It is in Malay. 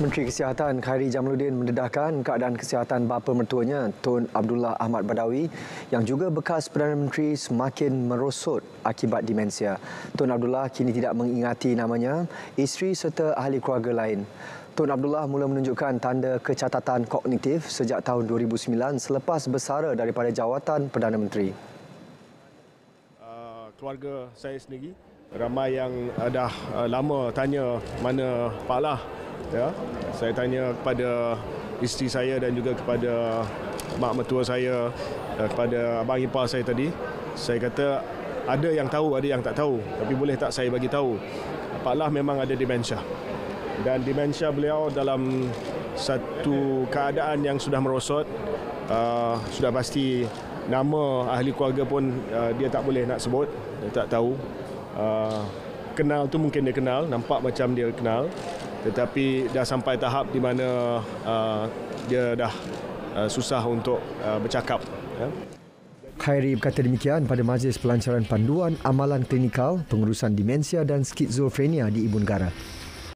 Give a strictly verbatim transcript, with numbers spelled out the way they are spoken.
Menteri Kesihatan Khairy Jamaluddin mendedahkan keadaan kesihatan bapa mertuanya, Tun Abdullah Ahmad Badawi, yang juga bekas Perdana Menteri semakin merosot akibat demensia. Tun Abdullah kini tidak mengingati namanya, isteri serta ahli keluarga lain. Tun Abdullah mula menunjukkan tanda kecacatan kognitif sejak tahun dua ribu sembilan selepas bersara daripada jawatan Perdana Menteri. Uh, keluarga saya sendiri, ramai yang uh, dah uh, lama tanya mana Pak Lah. Ya, saya tanya kepada isteri saya dan juga kepada mak mertua saya, kepada abang ipar saya tadi. Saya kata ada yang tahu, ada yang tak tahu. Tapi boleh tak saya bagi tahu? Pak Lah memang ada demensia. Dan demensia beliau dalam satu keadaan yang sudah merosot. Uh, sudah pasti nama ahli keluarga pun uh, dia tak boleh nak sebut, dia tak tahu. Uh, kenal tu mungkin dia kenal, nampak macam dia kenal. Tetapi dah sampai tahap di mana uh, dia dah uh, susah untuk uh, bercakap. Ya. Khairy berkata demikian pada Majlis Pelancaran Panduan Amalan Klinikal Pengurusan Demensia dan Skizofrenia di Ibu Negara.